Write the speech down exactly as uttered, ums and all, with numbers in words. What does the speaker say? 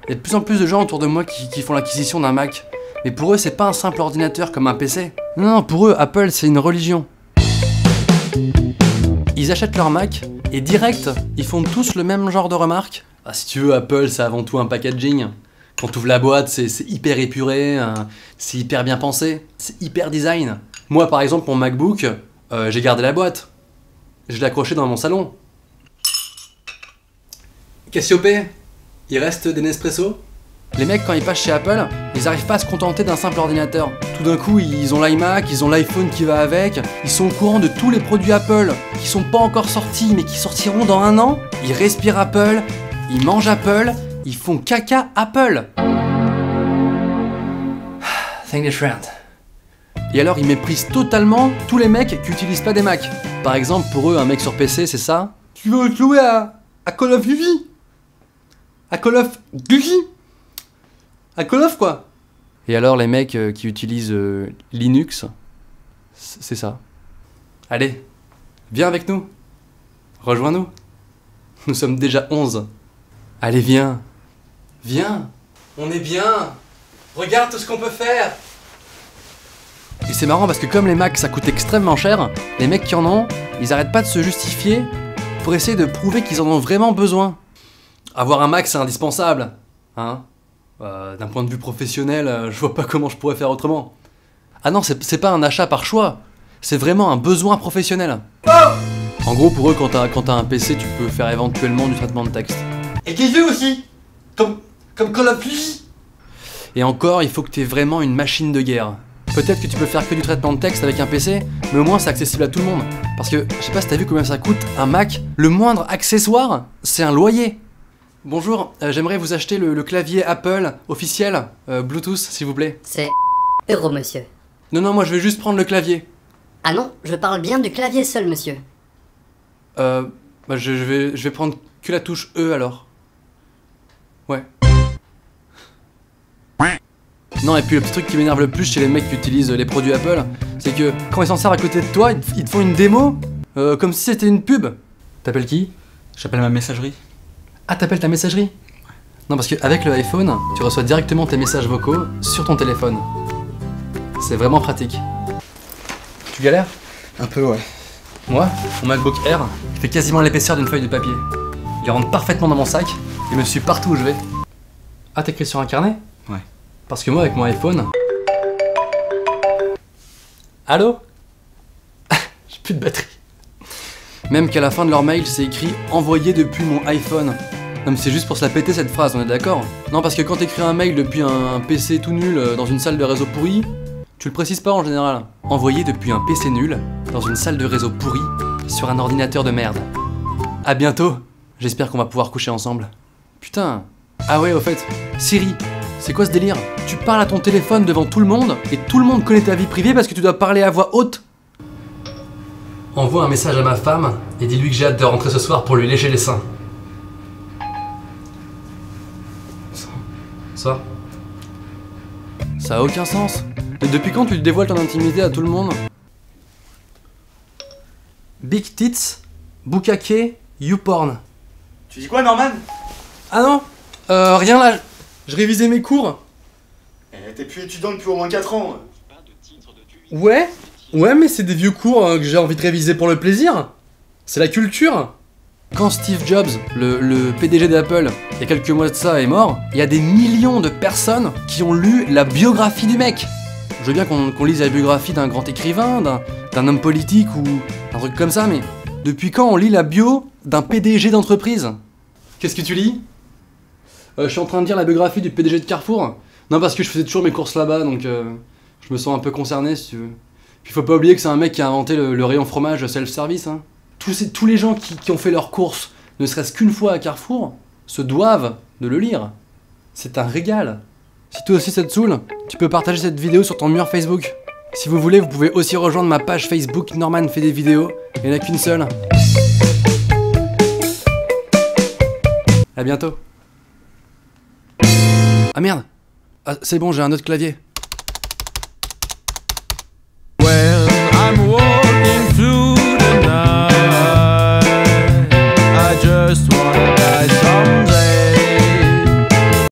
Il y a de plus en plus de gens autour de moi qui, qui font l'acquisition d'un Mac. Mais pour eux, c'est pas un simple ordinateur comme un P C. Non, non, pour eux, Apple, c'est une religion. Ils achètent leur Mac, et direct, ils font tous le même genre de remarques. Ah, si tu veux, Apple, c'est avant tout un packaging. Quand tu ouvres la boîte, c'est hyper épuré, euh, c'est hyper bien pensé, c'est hyper design. Moi, par exemple, mon MacBook, euh, j'ai gardé la boîte. Je l'ai accroché dans mon salon. Cassiopée, il reste des Nespresso? Les mecs, quand ils passent chez Apple, ils arrivent pas à se contenter d'un simple ordinateur. Tout d'un coup, ils ont l'iMac, ils ont l'iPhone qui va avec, ils sont au courant de tous les produits Apple qui sont pas encore sortis mais qui sortiront dans un an. Ils respirent Apple, ils mangent Apple, ils font caca Apple. Think different. Et alors, ils méprisent totalement tous les mecs qui utilisent pas des Macs. Par exemple, pour eux, un mec sur P C, c'est ça. Tu veux jouer à, à Call of Duty? À Call of Duty? À Call of quoi? Et alors les mecs euh, qui utilisent euh, Linux, c'est ça. Allez, viens avec nous. Rejoins-nous. Nous sommes déjà onze. Allez, viens. Viens. On est bien. Regarde tout ce qu'on peut faire. Et c'est marrant parce que comme les Macs ça coûte extrêmement cher, les mecs qui en ont, ils arrêtent pas de se justifier pour essayer de prouver qu'ils en ont vraiment besoin. Avoir un Mac c'est indispensable, hein. Euh, D'un point de vue professionnel, euh, je vois pas comment je pourrais faire autrement. Ah non, c'est pas un achat par choix, c'est vraiment un besoin professionnel. Oh, en gros, pour eux, quand t'as quand t'as un P C, tu peux faire éventuellement du traitement de texte. Et des jeux aussi, comme, comme Call of Duty. Et encore, il faut que t'aies vraiment une machine de guerre. Peut-être que tu peux faire que du traitement de texte avec un P C, mais au moins c'est accessible à tout le monde. Parce que, je sais pas si t'as vu combien ça coûte, un Mac, le moindre accessoire, c'est un loyer. Bonjour, euh, j'aimerais vous acheter le, le clavier Apple officiel, euh, Bluetooth, s'il vous plaît. C'est euro, monsieur. Non, non, moi je vais juste prendre le clavier. Ah non, je parle bien du clavier seul, monsieur. Euh, bah je, je, vais, je vais prendre que la touche E alors. Ouais. Non, et puis le petit truc qui m'énerve le plus chez les mecs qui utilisent les produits Apple, c'est que quand ils s'en servent à côté de toi, ils te, ils te font une démo, euh, comme si c'était une pub. T'appelles qui? J'appelle ma messagerie. Ah, t'appelles ta messagerie? Non, parce qu'avec le iPhone, tu reçois directement tes messages vocaux sur ton téléphone. C'est vraiment pratique. Tu galères? Un peu, ouais. Moi, mon MacBook Air, il fait quasiment l'épaisseur d'une feuille de papier. Il rentre parfaitement dans mon sac et me suit partout où je vais. Ah, t'écris sur un carnet? Ouais. Parce que moi, avec mon iPhone... Allô? J'ai plus de batterie. Même qu'à la fin de leur mail, c'est écrit « Envoyé depuis mon iPhone ». Non mais c'est juste pour se la péter cette phrase, on est d'accord? Non, parce que quand t'écris un mail depuis un, un P C tout nul euh, dans une salle de réseau pourri, tu le précises pas en général. Envoyé depuis un P C nul dans une salle de réseau pourri sur un ordinateur de merde. À bientôt. J'espère qu'on va pouvoir coucher ensemble. Putain. Ah ouais, au fait, Siri, c'est quoi ce délire? Tu parles à ton téléphone devant tout le monde et tout le monde connaît ta vie privée parce que tu dois parler à voix haute? Envoie un message à ma femme et dis-lui que j'ai hâte de rentrer ce soir pour lui lécher les seins. Ça Ça a aucun sens. Mais depuis quand tu dévoiles ton intimité à tout le monde? Big tits, bukake, youporn. Tu dis quoi, Norman? Ah non, euh, rien là, je révisais mes cours. Eh, t'es plus étudiant depuis au moins quatre ans. Ouais, ouais, mais c'est des vieux cours hein, que j'ai envie de réviser pour le plaisir. C'est la culture. Quand Steve Jobs, le, le P D G d'Apple, il y a quelques mois de ça, est mort, il y a des millions de personnes qui ont lu la biographie du mec. Je veux bien qu'on qu'on lise la biographie d'un grand écrivain, d'un homme politique ou un truc comme ça, mais depuis quand on lit la bio d'un P D G d'entreprise? Qu'est-ce que tu lis? euh, Je suis en train de lire la biographie du P D G de Carrefour. Non, parce que je faisais toujours mes courses là-bas, donc euh, je me sens un peu concerné, si tu veux. Puis faut pas oublier que c'est un mec qui a inventé le, le rayon fromage self-service, hein. Tous, ces, tous les gens qui, qui ont fait leurs courses, ne serait-ce qu'une fois à Carrefour, se doivent de le lire. C'est un régal. Si toi aussi ça te saoule, tu peux partager cette vidéo sur ton mur Facebook. Si vous voulez, vous pouvez aussi rejoindre ma page Facebook Norman fait des vidéos. Il n'y en a qu'une seule. À bientôt. Ah merde. Ah, c'est bon, j'ai un autre clavier.